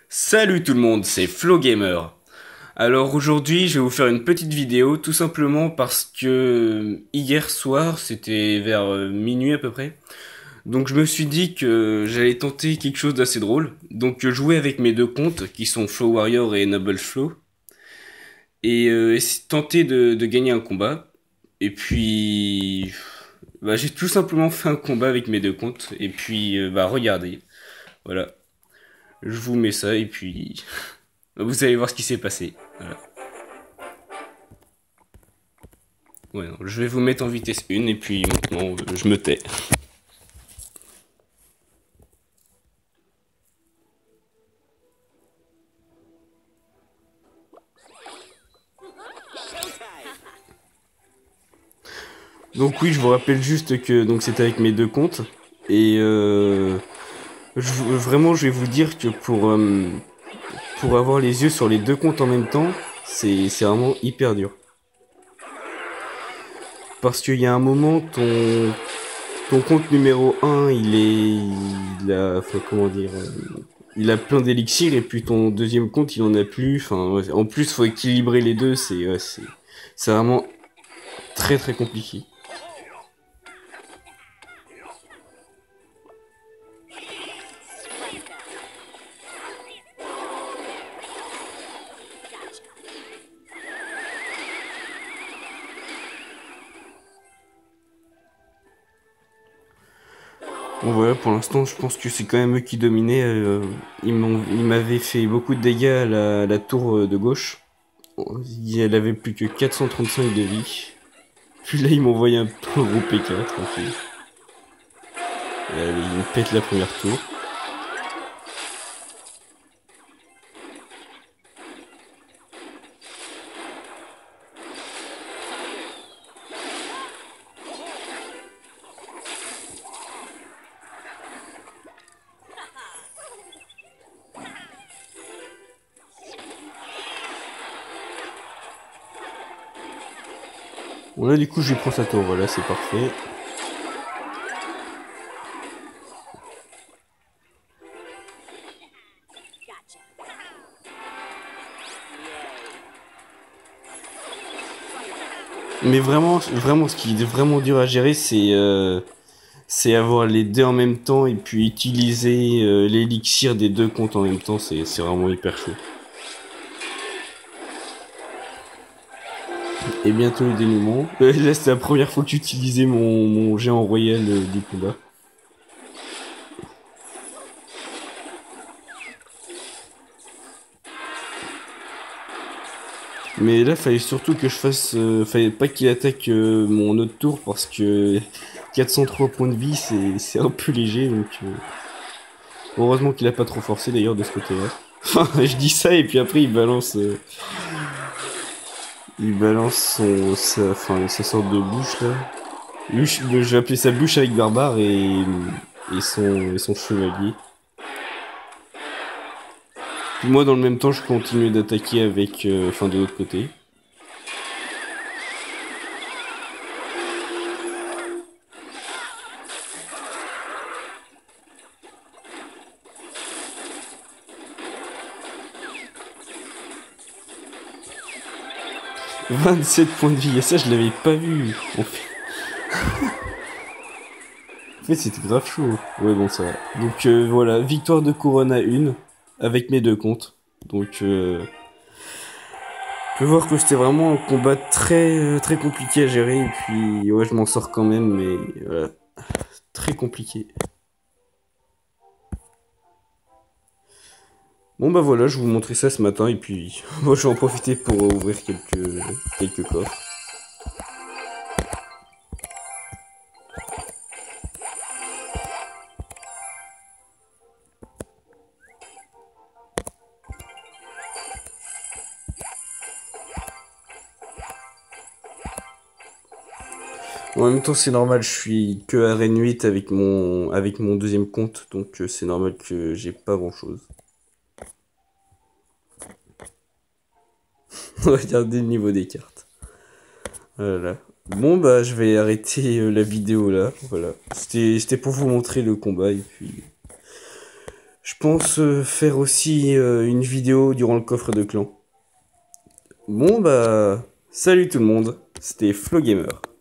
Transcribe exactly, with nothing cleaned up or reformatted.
Salut tout le monde, c'est Flo Gamer. Alors aujourd'hui, je vais vous faire une petite vidéo tout simplement parce que hier soir, c'était vers euh, minuit à peu près. Donc je me suis dit que j'allais tenter quelque chose d'assez drôle. Donc euh, jouer avec mes deux comptes qui sont Flow Warrior et Noble Flow et euh, essayer- tenter de, de gagner un combat. Et puis bah, j'ai tout simplement fait un combat avec mes deux comptes et puis euh, bah regardez. Voilà, je vous mets ça et puis vous allez voir ce qui s'est passé. Voilà. Ouais, non, je vais vous mettre en vitesse un et puis maintenant euh, je me tais. Donc oui, je vous rappelle juste que donc c'était avec mes deux comptes et euh, je, vraiment je vais vous dire que pour euh, pour avoir les yeux sur les deux comptes en même temps, c'est c'est vraiment hyper dur. Parce qu'il y a un moment ton ton compte numéro un, il est il a enfin, comment dire euh, il a plein d'élixirs et puis ton deuxième compte, il en a plus. Enfin, ouais, en plus, faut équilibrer les deux, c'est ouais, c'est c'est vraiment très très compliqué. Bon voilà, pour l'instant, je pense que c'est quand même eux qui dominaient. euh, ils m'ont, ils m'avaient fait beaucoup de dégâts à la, la tour euh, de gauche. Elle avait plus que quatre cent trente-cinq de vie. Puis là, ils m'ont envoyé un gros P K, tranquille. Allez, ils me pètent la première tour. Bon là, du coup, je lui prends sa tour. Voilà, c'est parfait. Mais vraiment, vraiment, ce qui est vraiment dur à gérer, c'est euh, c'est avoir les deux en même temps et puis utiliser euh, l'élixir des deux comptes en même temps. C'est c'est vraiment hyper chaud. Et bientôt le dénouement. Euh, là, c'est la première fois que j'utilisais mon, mon géant royal euh, du combat. Mais là, fallait surtout que je fasse. Euh, fallait pas qu'il attaque euh, mon autre tour parce que quatre cent trois points de vie, c'est c'est un peu léger. Donc, euh, heureusement qu'il a pas trop forcé d'ailleurs de ce côté-là. Enfin, je dis ça et puis après il balance. Euh, il balance son, sa, enfin, sa sorte de bouche là. Lui, je je vais appeler sa bouche avec barbare et, et, son, et son chevalier. Puis moi, dans le même temps, je continue d'attaquer avec, euh, enfin, de l'autre côté. vingt-sept points de vie, et ça, je l'avais pas vu. En fait, en fait c'était grave chaud. Ouais, bon, ça va. Donc, euh, voilà, victoire de couronne à une, avec mes deux comptes. Donc, euh, je peux voir que c'était vraiment un combat très, euh, très compliqué à gérer. Et puis, ouais, je m'en sors quand même, mais voilà, très compliqué. Bon bah voilà, je vous montrais ça ce matin et puis moi je vais en profiter pour ouvrir quelques quelques coffres. En même temps c'est normal, je suis que à Arène huit avec mon avec mon deuxième compte, donc euh, c'est normal que j'ai pas grand chose. Regardez le niveau des cartes. Voilà. Bon bah je vais arrêter euh, la vidéo là, voilà. C'était c'était pour vous montrer le combat et puis Je pense euh, faire aussi euh, une vidéo durant le coffre de clan. Bon bah, salut tout le monde, c'était FloGamer.